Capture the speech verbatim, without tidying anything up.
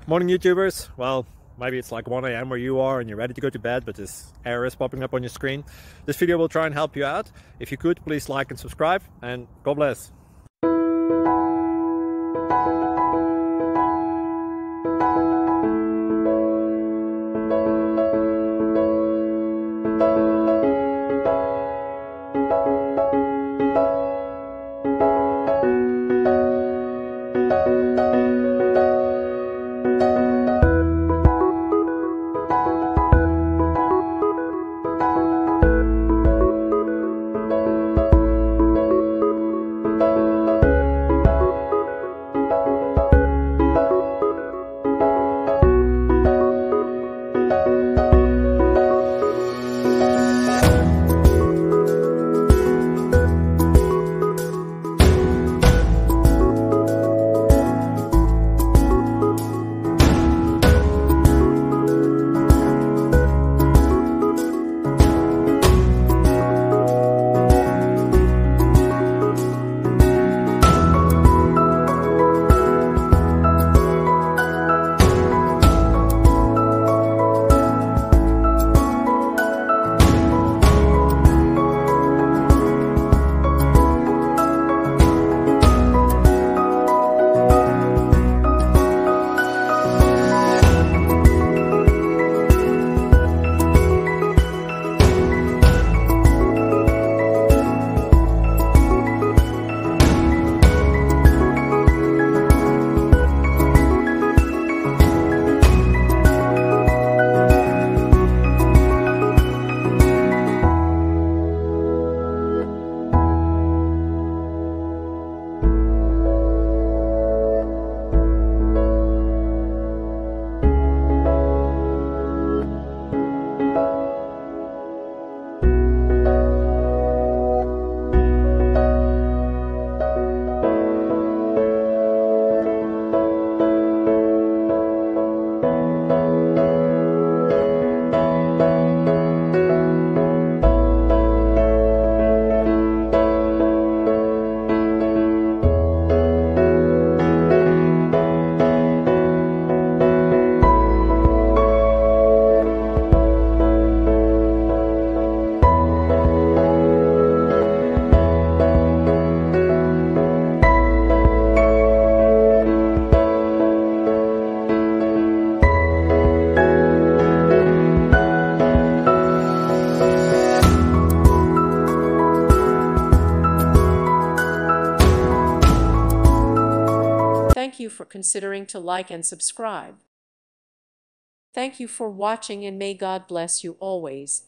Morning YouTubers. Well, maybe it's like one A M where you are and you're ready to go to bed, but this error is popping up on your screen. This video will try and help you out. If you could, please like and subscribe, and God bless. Thank you for considering to like and subscribe. Thank you for watching, and may God bless you always.